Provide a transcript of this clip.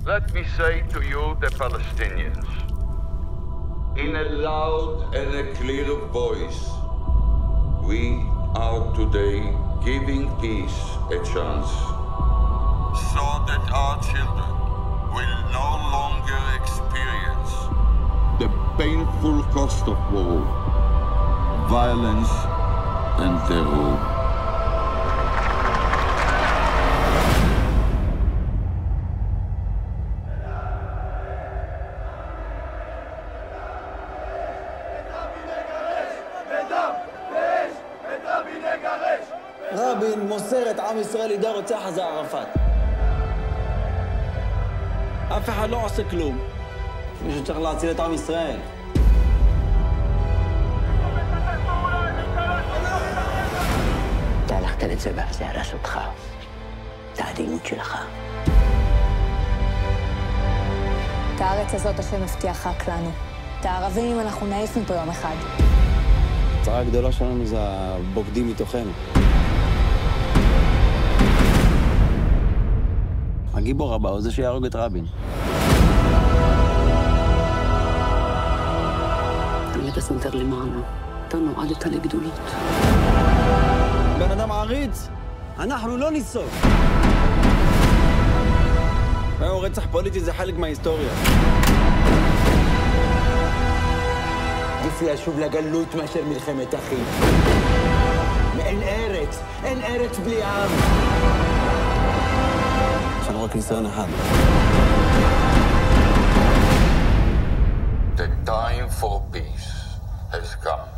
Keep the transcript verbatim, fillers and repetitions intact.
Let me say to you, the Palestinians, in a loud and a clear voice, we are today giving peace a chance, so that our children will no longer experience the painful cost of war, violence, and terror. רבין מוסר את עם ישראל לידי הרוצח הזה ערפאת. אף אחד לא עושה כלום. מישהו צריך להציל את עם ישראל. אתה הלכת לצבע, זה הרס אותך. את העדינות שלך. את הארץ הזאת השם מבטיח רק לנו. את הערבים אנחנו נעיף מפה יום אחד. הצרה הגדולה שלנו זה הבוגדים מתוכנו. הגיבור הבא הוא זה שיהרוג את רבין. אתה סנטר למעלה, אתה נועדת לגדולות. בן אדם עריץ, אנחנו לא ניסוף. היום רצח פוליטי זה חלק מההיסטוריה. עדיף לשוב לגלות מאשר מלחמת אחים. אין ארץ, אין ארץ בלי עם. יש לנו רק ניסיון אחד. The time for peace has come.